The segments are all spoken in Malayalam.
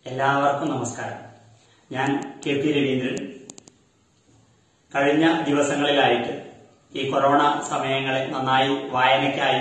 എല്ലാവർക്കും നമസ്കാരം. ഞാൻ കെ പി രവീന്ദ്രൻ. കഴിഞ്ഞ ദിവസങ്ങളിലായിട്ട് ഈ കൊറോണ സമയങ്ങളെ നന്നായി വായനയ്ക്കായി,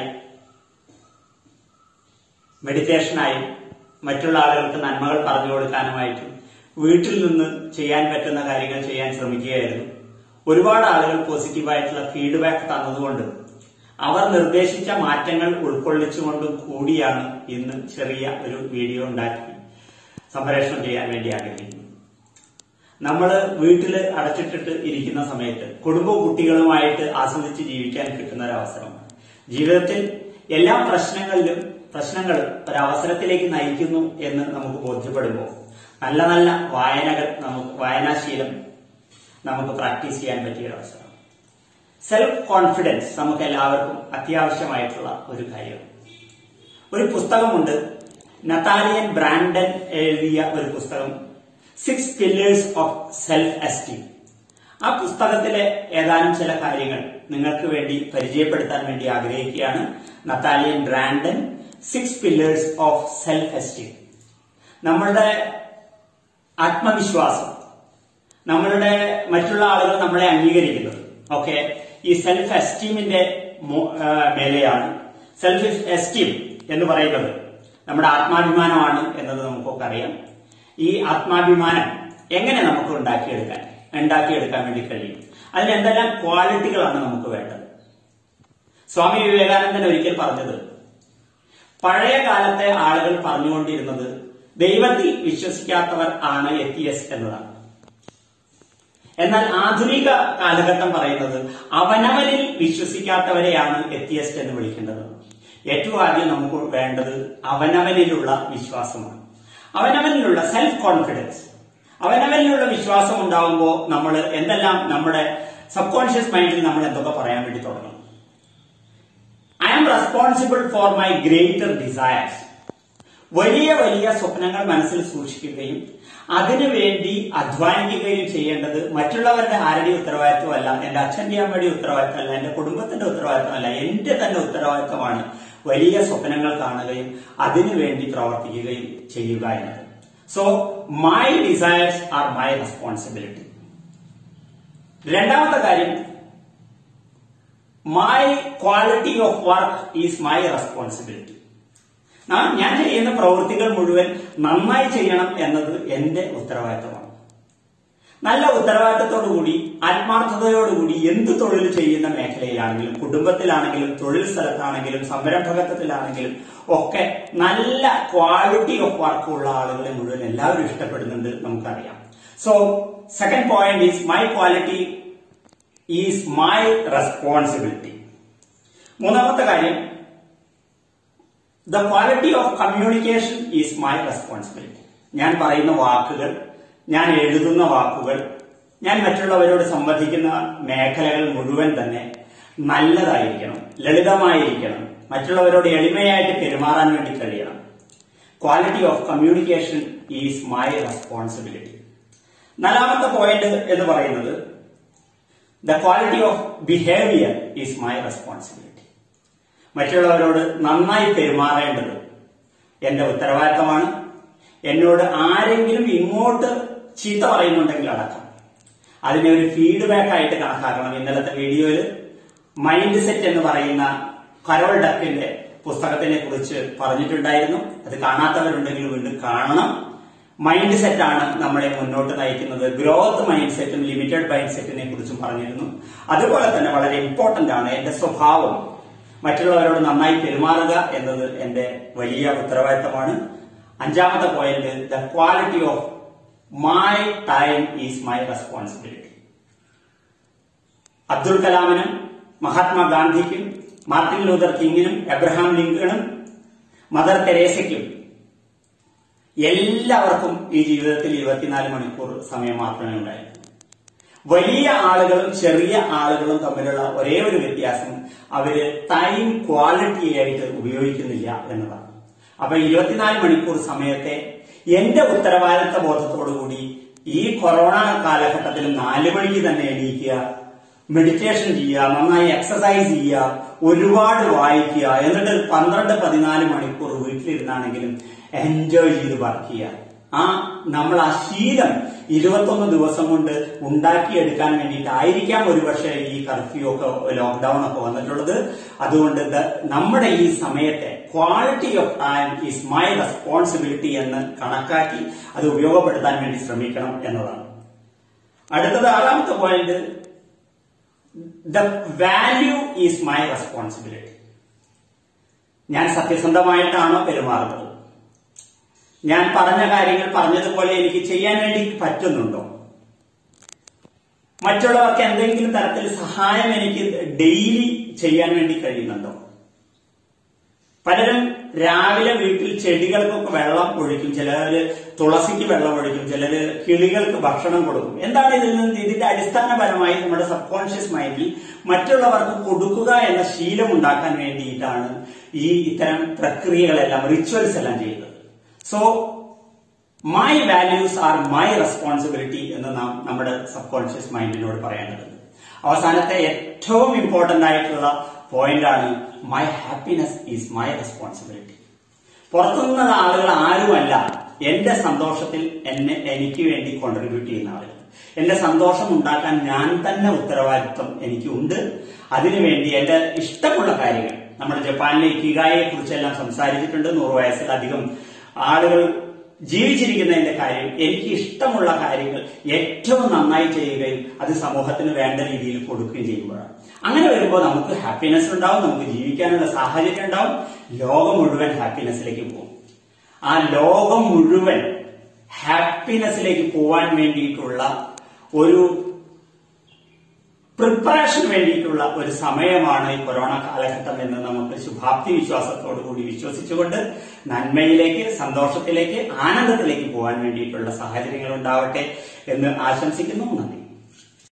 മെഡിറ്റേഷനായും മറ്റുള്ള ആളുകൾക്ക് നന്മകൾ പറഞ്ഞു കൊടുക്കാനുമായിട്ടും വീട്ടിൽ നിന്ന് ചെയ്യാൻ പറ്റുന്ന കാര്യങ്ങൾ ചെയ്യാൻ ശ്രമിക്കുകയായിരുന്നു. ഒരുപാട് ആളുകൾ പോസിറ്റീവായിട്ടുള്ള ഫീഡ്ബാക്ക് തന്നതുകൊണ്ടും അവർ നിർദ്ദേശിച്ച മാറ്റങ്ങൾ ഉൾക്കൊള്ളിച്ചുകൊണ്ടും കൂടിയാണ് ഇന്ന് ചെറിയ ഒരു വീഡിയോ ഉണ്ടാക്കി സംപ്രേഷണം ചെയ്യാൻ വേണ്ടി ആഗ്രഹിക്കുന്നു. നമ്മൾ വീട്ടിൽ അടച്ചിട്ടിട്ട് ഇരിക്കുന്ന സമയത്ത് കുടുംബവും കുട്ടികളുമായിട്ട് ആസ്വദിച്ച് ജീവിക്കാൻ കിട്ടുന്ന ഒരു അവസരമാണ്. ജീവിതത്തിൽ എല്ലാ പ്രശ്നങ്ങളും ഒരവസരത്തിലേക്ക് നയിക്കുന്നു എന്ന് നമുക്ക് ബോധ്യപ്പെടുമ്പോൾ നല്ല നല്ല വായനാശീലം നമുക്ക് പ്രാക്ടീസ് ചെയ്യാൻ പറ്റിയ ഒരു അവസരം. സെൽഫ് കോൺഫിഡൻസ് നമുക്ക് എല്ലാവർക്കും അത്യാവശ്യമായിട്ടുള്ള ഒരു കാര്യമാണ്. ഒരു പുസ്തകമുണ്ട്, നഥാനിയൽ ബ്രാൻഡൻ എഴുതിയ ഒരു പുസ്തകം, 6 Pillors of Self-Esteem. ആ പുസ്തകത്തിലെ ഏതാനും ചില കാര്യങ്ങൾ നിങ്ങൾക്ക് വേണ്ടി പരിചയപ്പെടുത്താൻ വേണ്ടി ആഗ്രഹിക്കുകയാണ്. Nathaniel Branden, 6 Pillors of Self-Esteem. നമ്മളുടെ ആത്മവിശ്വാസം, നമ്മളുടെ മറ്റുള്ള ആളുകൾ നമ്മളെ അംഗീകരിക്കുന്നത് ഒക്കെ ഈ സെൽഫ് എസ്റ്റീമിന്റെ മേലെയാണ്. സെൽഫ് എസ്റ്റീം എന്ന് പറയുന്നത് നമ്മുടെ ആത്മാഭിമാനമാണ് എന്നത് നമുക്കൊക്കെ അറിയാം. ഈ ആത്മാഭിമാനം എങ്ങനെ നമുക്ക് ഉണ്ടാക്കിയെടുക്കാൻ വേണ്ടി കഴിയും? അതിന് എന്തെല്ലാം ക്വാളിറ്റികളാണ് നമുക്ക് വേണ്ടത്? സ്വാമി വിവേകാനന്ദൻ ഒരിക്കൽ പറഞ്ഞത്, പഴയ കാലത്തെ ആളുകൾ പറഞ്ഞുകൊണ്ടിരുന്നത് ദൈവത്തിൽ വിശ്വസിക്കാത്തവർ ആണ് എത്തിയസ്റ്റ് എന്നതാണ്. എന്നാൽ ആധുനിക കാലഘട്ടം പറയുന്നത് അവനവനിൽ വിശ്വസിക്കാത്തവരെയാണ് എത്തിയസ്റ്റ് എന്ന് വിളിക്കേണ്ടത്. ഏറ്റവും ആദ്യം നമുക്ക് വേണ്ടത് അവനവനിലുള്ള വിശ്വാസമാണ്, അവനവനിലുള്ള സെൽഫ് കോൺഫിഡൻസ്. അവനവനിലുള്ള വിശ്വാസം ഉണ്ടാവുമ്പോൾ നമ്മൾ എന്തെല്ലാം നമ്മുടെ സബ് കോൺഷ്യസ് മൈൻഡിൽ നമ്മൾ എന്തൊക്കെ പറയാൻ വേണ്ടി തുടങ്ങും. I am responsible for my greater desires. വലിയ വലിയ സ്വപ്നങ്ങൾ മനസ്സിൽ സൂക്ഷിക്കുകയും അതിനുവേണ്ടി അധ്വാനിക്കുകയും ചെയ്യേണ്ടത് മറ്റുള്ളവരുടെ ആരുടെയും ഉത്തരവാദിത്വമല്ല, എന്റെ അച്ഛന്റെ അമ്മയുടെ ഉത്തരവാദിത്തമല്ല, എന്റെ കുടുംബത്തിന്റെ ഉത്തരവാദിത്തമല്ല, എന്റെ തന്നെ ഉത്തരവാദിത്തമാണ് വലിയ സ്വപ്നങ്ങൾ കാണുകയും അതിനുവേണ്ടി പ്രവർത്തിക്കുകയും ചെയ്യുക എന്നത്. So my desires are my responsibility. രണ്ടാമത്തെ കാര്യം, my quality of work is my responsibility. ഞാൻ ചെയ്യുന്ന പ്രവൃത്തികൾ മുഴുവൻ നന്നായി ചെയ്യണം എന്നത് എന്റെ ഉത്തരവാദിത്തമാണ്. നല്ല ഉത്തരവാദിത്തത്തോടുകൂടി, ആത്മാർത്ഥതയോടുകൂടി എന്ത് തൊഴിൽ ചെയ്യുന്ന മേഖലയിലാണെങ്കിലും, കുടുംബത്തിലാണെങ്കിലും, തൊഴിൽ സ്ഥലത്താണെങ്കിലും, സംരംഭകത്വത്തിലാണെങ്കിലും ഒക്കെ നല്ല ക്വാളിറ്റി ഓഫ് വർക്ക് ഉള്ള ആളുകളെ മുഴുവൻ എല്ലാവരും ഇഷ്ടപ്പെടുന്നുണ്ട്, നമുക്കറിയാം. So second point is my quality is my responsibility. മൂന്നാമത്തെ കാര്യം, the quality of communication is my responsibility. ഞാൻ പറയുന്ന വാക്കുകൾ, ഞാൻ എഴുതുന്ന വാക്കുകൾ, ഞാൻ മറ്റുള്ളവരോട് സംവദിക്കുന്ന മേഖലകൾ മുഴുവൻ തന്നെ നല്ലതായിരിക്കണം, ലളിതമായിരിക്കണം, മറ്റുള്ളവരോട് എളിമയായിട്ട് പെരുമാറാൻ വേണ്ടി കഴിയണം. Quality of communication is my responsibility. നാലാമത്തെ പോയിന്റ് എന്ന് പറയുന്നത്, the quality of behaviour is my responsibility. മറ്റുള്ളവരോട് നന്നായി പെരുമാറേണ്ടത് എന്റെ ഉത്തരവാദിത്തമാണ്. എന്നോട് ആരെങ്കിലും ഇങ്ങോട്ട് ചീത്ത പറയുന്നുണ്ടെങ്കിൽ അടക്കം അതിനെ ഒരു ഫീഡ്ബാക്ക് ആയിട്ട് കണക്കാക്കണം. ഇന്നലത്തെ വീഡിയോയിൽ മൈൻഡ് സെറ്റ് എന്ന് പറയുന്ന കരോൾ ഡക്കിന്റെ പുസ്തകത്തിനെ കുറിച്ച് പറഞ്ഞിട്ടുണ്ടായിരുന്നു. അത് കാണാത്തവരുണ്ടെങ്കിൽ വീണ്ടും കാണണം. മൈൻഡ് സെറ്റാണ് നമ്മളെ മുന്നോട്ട് നയിക്കുന്നത്. ഗ്രോത്ത് മൈൻഡ് സെറ്റും ലിമിറ്റഡ് മൈൻഡ് സെറ്റിനെ കുറിച്ചും പറഞ്ഞിരുന്നു. അതുപോലെ തന്നെ വളരെ ഇമ്പോർട്ടന്റ് ആണ് എന്റെ സ്വഭാവം, മറ്റുള്ളവരോട് നന്നായി പെരുമാറുക എന്നത് എന്റെ വലിയ ഉത്തരവാദിത്തമാണ്. അഞ്ചാമത്തെ point, the quality of my time is my responsibility. Abdul കലാമിനും മഹാത്മാഗാന്ധിക്കും മാർട്ടിൻ ലൂതർ കിങ്ങിനും എബ്രഹാം ലിങ്കണും മദർ തെരേസയ്ക്കും എല്ലാവർക്കും ഈ ജീവിതത്തിൽ 24 മണിക്കൂർ സമയം മാത്രമേ ഉണ്ടായിരുന്നു. വലിയ ആളുകളും ചെറിയ ആളുകളും തമ്മിലുള്ള ഒരേ ഒരു വ്യത്യാസം, അവര് ടൈം ക്വാളിറ്റി ആയിട്ട് ഉപയോഗിക്കുന്നില്ല എന്നതാണ്. അപ്പൊ 24 മണിക്കൂർ സമയത്തെ എന്റെ ഉത്തരവാദിത്ത ബോധത്തോടുകൂടി ഈ കൊറോണ കാലഘട്ടത്തിൽ 4 മണിക്ക് തന്നെ എണീക്കുക, മെഡിറ്റേഷൻ ചെയ്യുക, നന്നായി എക്സസൈസ് ചെയ്യുക, ഒരുപാട് വായിക്കുക, എന്നിട്ട് 12-14 മണിക്കൂർ വീട്ടിലിരുന്നാണെങ്കിലും എൻജോയ് ചെയ്ത് വർക്ക് ചെയ്യുക. നമ്മൾ ആ ശീലം 21 ദിവസം കൊണ്ട് ഉണ്ടാക്കിയെടുക്കാൻ വേണ്ടിയിട്ടായിരിക്കാം ഒരുപക്ഷെ ഈ കർഫ്യൂ ഒക്കെ ലോക്ക്ഡൌൺ ഒക്കെ വന്നിട്ടുള്ളത്. അതുകൊണ്ട് നമ്മുടെ ഈ സമയത്തെ quality of time is my responsibility എന്ന് കണക്കാക്കി അത് ഉപയോഗപ്പെടുത്താൻ വേണ്ടി ശ്രമിക്കണം എന്നതാണ്. അടുത്തത് 6ാമത്തെ point, the value is my responsibility. ഞാൻ സത്യസന്ധമായിട്ടാണോ പെരുമാറുന്നത്? ഞാൻ പറഞ്ഞ കാര്യങ്ങൾ പറഞ്ഞതുപോലെ എനിക്ക് ചെയ്യാൻ വേണ്ടി പറ്റുന്നുണ്ടോ? മറ്റുള്ളവർക്ക് എന്തെങ്കിലും തരത്തിൽ സഹായം എനിക്ക് ഡെയിലി ചെയ്യാൻ വേണ്ടി കഴിയുന്നുണ്ടോ? പലരും രാവിലെ വീട്ടിൽ ചെടികൾക്കൊക്കെ വെള്ളം ഒഴിക്കും, ചിലര് തുളസിക്ക് വെള്ളം ഒഴിക്കും, ചിലര് കിളികൾക്ക് ഭക്ഷണം കൊടുക്കും. എന്താണ് ഇതിന്റെ അടിസ്ഥാനപരമായി നമ്മുടെ സബ് മൈൻഡിൽ മറ്റുള്ളവർക്ക് കൊടുക്കുക എന്ന ശീലം ഉണ്ടാക്കാൻ വേണ്ടിയിട്ടാണ് ഇത്തരം പ്രക്രിയകളെല്ലാം, റിച്വൽസ് എല്ലാം ചെയ്യുന്നത്. So my values are my responsibility എന്ന് നാം നമ്മുടെ സബ് മൈൻഡിനോട് പറയേണ്ടതുണ്ട്. അവസാനത്തെ ഏറ്റവും ഇമ്പോർട്ടന്റ് ആയിട്ടുള്ള പോയിന്റ് ആണ്, my happiness is my responsibility. പുറത്തുനിന്നുള്ള ആളുകൾ ആരുമല്ല എന്റെ സന്തോഷത്തിൽ എനിക്ക് വേണ്ടി കോൺട്രിബ്യൂട്ട് ചെയ്യുന്ന ആളുകൾ. എന്റെ സന്തോഷം ഉണ്ടാക്കാൻ ഞാൻ തന്നെ ഉത്തരവാദിത്വം എനിക്കുണ്ട്. അതിനുവേണ്ടി എന്റെ ഇഷ്ടമുള്ള കാര്യങ്ങൾ, നമ്മുടെ ജപ്പാനിലെ ഇക്കിഗായെ കുറിച്ചെല്ലാം സംസാരിച്ചിട്ടുണ്ട്. 100 വയസ്സിലധികം ആളുകൾ ജീവിച്ചിരിക്കുന്നതിന്റെ കാര്യം, എനിക്ക് ഇഷ്ടമുള്ള കാര്യങ്ങൾ ഏറ്റവും നന്നായി ചെയ്യുകയും അത് സമൂഹത്തിന് വേണ്ട രീതിയിൽ കൊടുക്കുകയും ചെയ്യുമ്പോഴാണ്. അങ്ങനെ വരുമ്പോൾ നമുക്ക് ഹാപ്പിനെസ് ഉണ്ടാവും, നമുക്ക് ജീവിക്കാനുള്ള സാഹചര്യം ഉണ്ടാവും, ലോകം മുഴുവൻ ഹാപ്പിനെസ്സിലേക്ക് പോകും. ആ ലോകം മുഴുവൻ ഹാപ്പിനെസ്സിലേക്ക് പോവാൻ വേണ്ടിയിട്ടുള്ള ഒരു പ്രിപ്പറേഷൻ വേണ്ടിയിട്ടുള്ള ഒരു സമയമാണ് ഈ കൊറോണ കാലഘട്ടം എന്ന് നമുക്ക് ശുഭാപ്തി വിശ്വാസത്തോടുകൂടി വിശ്വസിച്ചുകൊണ്ട് നന്മയിലേക്ക്, സന്തോഷത്തിലേക്ക്, ആനന്ദത്തിലേക്ക് പോകാൻ വേണ്ടിയിട്ടുള്ള സാഹചര്യങ്ങൾ ഉണ്ടാവട്ടെ എന്ന് ആശംസിക്കുന്നു. നന്ദി.